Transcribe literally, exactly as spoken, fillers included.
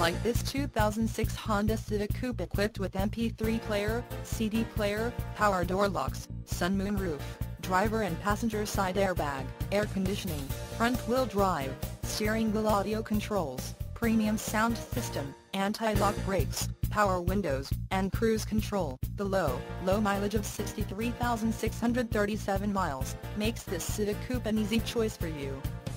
like this two thousand six Honda Civic Coupe equipped with M P three player, C D player, power door locks, sun moon roof, driver and passenger side airbag, air conditioning, front-wheel drive, steering wheel audio controls, premium sound system, anti-lock brakes, power windows, and cruise control. The low, low mileage of sixty-three thousand six hundred thirty-seven miles makes this Civic Coupe an easy choice for you.